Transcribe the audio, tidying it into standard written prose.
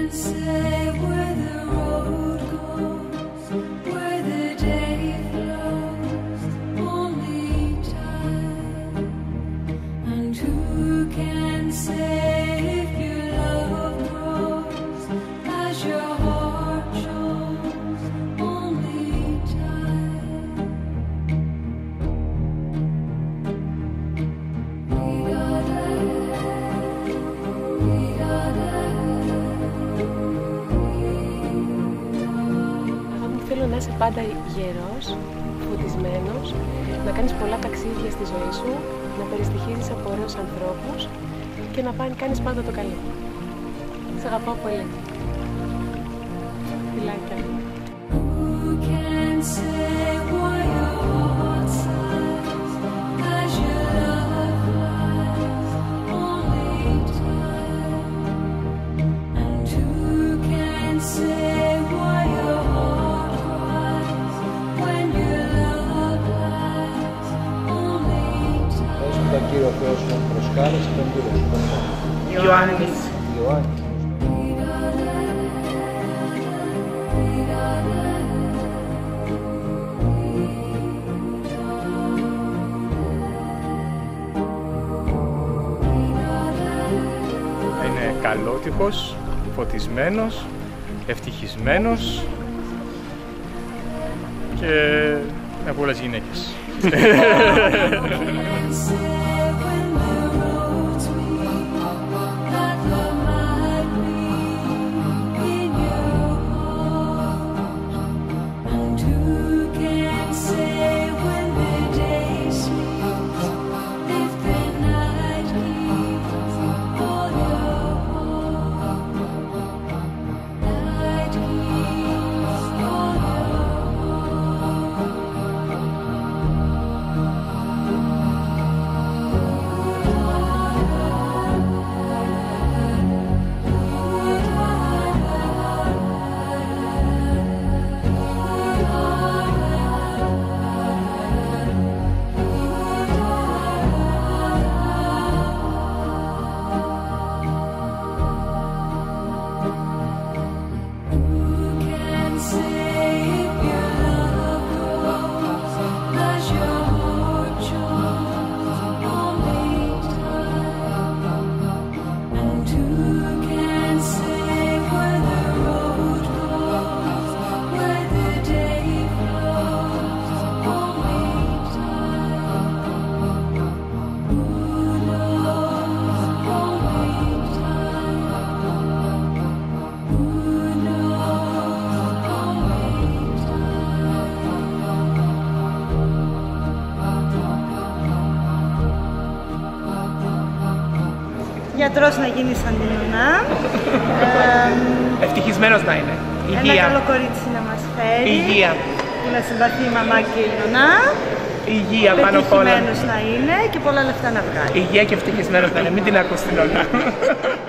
Θέλω να είσαι πάντα γερός, φωτισμένος, να κάνεις πολλά ταξίδια στη ζωή σου, να περιστοιχίζεις από ωραίους ανθρώπους και να κάνεις πάντα το καλό. Σ' αγαπάω πολύ. Φιλάκια. Τον Κύριο Θεό σου προσκάλεσε, τον Κύριο σου τον Ιωάννης. Είναι καλότυχος, φωτισμένος, ευτυχισμένος και με πολλές γυναίκες. Γιατρός να γίνει σαν την Νονά. Ευτυχισμένος να είναι. Υγεία. Ένα καλό κορίτσι να μας φέρει. Υγεία. Που να συμπαθεί η μαμά και η Νονά. Υγεία πάνω απ' όλα. Ευτυχισμένος να είναι και πολλά λεφτά να βγάλει. Υγεία και ευτυχισμένος να είναι. Μην την ακούς την Νονά.